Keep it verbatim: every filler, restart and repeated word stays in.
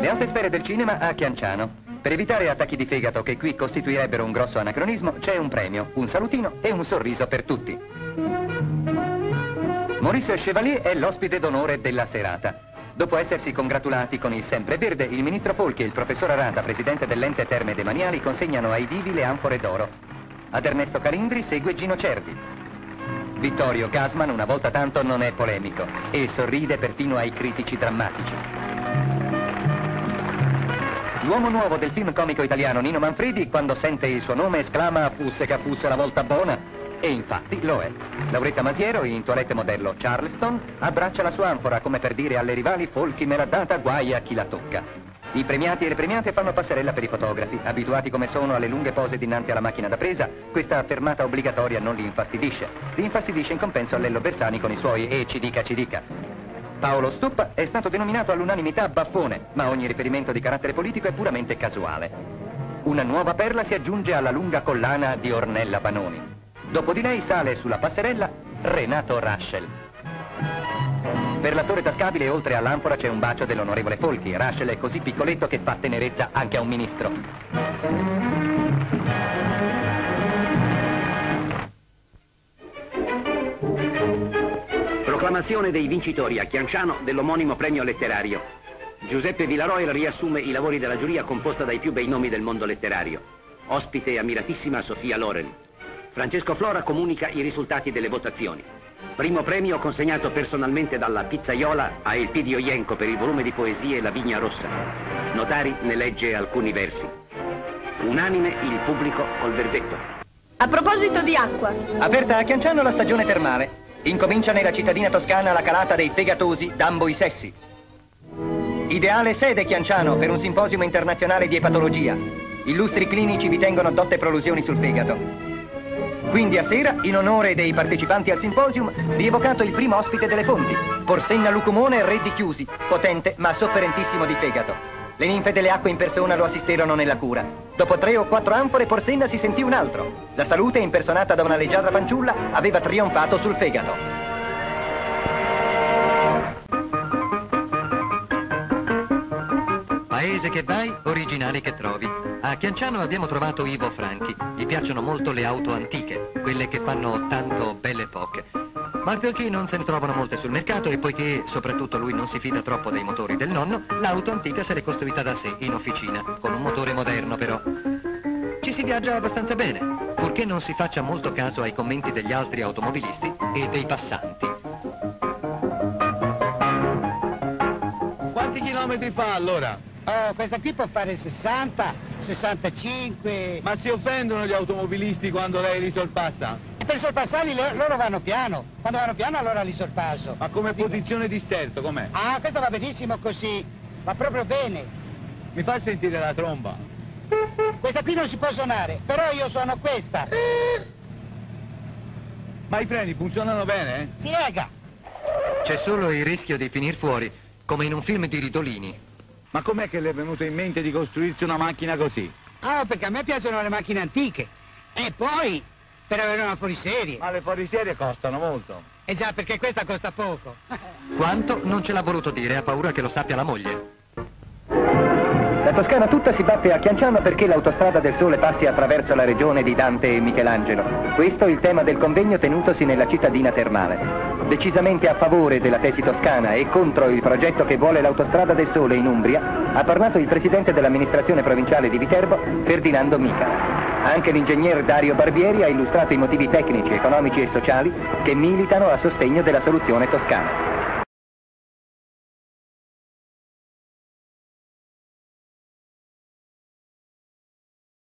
Nelle alte sfere del cinema a Chianciano. Per evitare attacchi di fegato che qui costituirebbero un grosso anacronismo, c'è un premio, un salutino e un sorriso per tutti. Maurice Chevalier è l'ospite d'onore della serata. Dopo essersi congratulati con il sempreverde, il ministro Folchi e il professor Arata, presidente dell'ente Terme Demaniali, consegnano ai divi le anfore d'oro. Ad Ernesto Calindri segue Gino Cervi. Vittorio Gassman, una volta tanto, non è polemico e sorride perfino ai critici drammatici. L'uomo nuovo del film comico italiano Nino Manfredi, quando sente il suo nome, esclama «Fusse che fosse la volta buona». E infatti lo è. Lauretta Masiero, in toilette modello Charleston, abbraccia la sua anfora come per dire alle rivali «Folchi me l'ha data, guai a chi la tocca». I premiati e le premiate fanno passerella per i fotografi. Abituati come sono alle lunghe pose dinanzi alla macchina da presa, questa fermata obbligatoria non li infastidisce. Li infastidisce in compenso Lello Bersani con i suoi «E ci dica, ci dica». Paolo Stuppa è stato denominato all'unanimità baffone, ma ogni riferimento di carattere politico è puramente casuale. Una nuova perla si aggiunge alla lunga collana di Ornella Panoni. Dopo di lei sale sulla passerella Renato Raschel. Per l'attore tascabile, oltre all'anfora, c'è un bacio dell'onorevole Folchi. Raschel è così piccoletto che fa tenerezza anche a un ministro. Proclamazione dei vincitori a Chianciano dell'omonimo premio letterario. Giuseppe Villaroel riassume i lavori della giuria composta dai più bei nomi del mondo letterario. Ospite ammiratissima Sofia Loren. Francesco Flora comunica i risultati delle votazioni. Primo premio consegnato personalmente dalla pizzaiola a Elpidio Ienco per il volume di poesie La Vigna Rossa. Notari ne legge alcuni versi. Unanime il pubblico col verdetto. A proposito di acqua. Aperta a Chianciano la stagione termale. Incomincia nella cittadina toscana la calata dei fegatosi d'ambo i sessi. Ideale sede Chianciano per un simposium internazionale di epatologia. Illustri clinici vi tengono dotte prolusioni sul fegato. Quindi a sera, in onore dei partecipanti al simposium, vi evocato il primo ospite delle fonti, Porsenna Lucumone, re di Chiusi, potente ma sofferentissimo di fegato. Le ninfe delle acque in persona lo assisterono nella cura. Dopo tre o quattro anfore, Porsenna si sentì un altro. La salute, impersonata da una leggiadra fanciulla, aveva trionfato sul fegato. Paese che vai, originali che trovi. A Chianciano abbiamo trovato Ivo Franchi. Gli piacciono molto le auto antiche, quelle che fanno tanto belle poche. Ma poiché non se ne trovano molte sul mercato e poiché soprattutto lui non si fida troppo dei motori del nonno, l'auto antica se l'è costruita da sé in officina, con un motore moderno però. Ci si viaggia abbastanza bene, purché non si faccia molto caso ai commenti degli altri automobilisti e dei passanti. Quanti chilometri fa allora? Oh, questa qui può fare sessanta, sessantacinque... Ma si offendono gli automobilisti quando lei li sorpassa? Per sorpassarli loro vanno piano. Quando vanno piano allora li sorpasso. Ma come posizione di sterzo, com'è? Ah, questo va benissimo così. Va proprio bene. Mi fa sentire la tromba. Questa qui non si può suonare, però io suono questa. Ma i freni funzionano bene, eh? Si lega. C'è solo il rischio di finir fuori, come in un film di Ridolini. Ma com'è che le è venuto in mente di costruirsi una macchina così? Ah, perché a me piacciono le macchine antiche. E poi, per avere una fuoriserie. Ma le fuoriserie costano molto. Eh già, perché questa costa poco. Quanto non ce l'ha voluto dire, ha paura che lo sappia la moglie. La Toscana tutta si batte a Chianciano perché l'autostrada del Sole passi attraverso la regione di Dante e Michelangelo. Questo è il tema del convegno tenutosi nella cittadina termale. Decisamente a favore della tesi toscana e contro il progetto che vuole l'autostrada del Sole in Umbria, ha parlato il presidente dell'amministrazione provinciale di Viterbo, Ferdinando Mica. Anche l'ingegner Dario Barbieri ha illustrato i motivi tecnici, economici e sociali che militano a sostegno della soluzione toscana.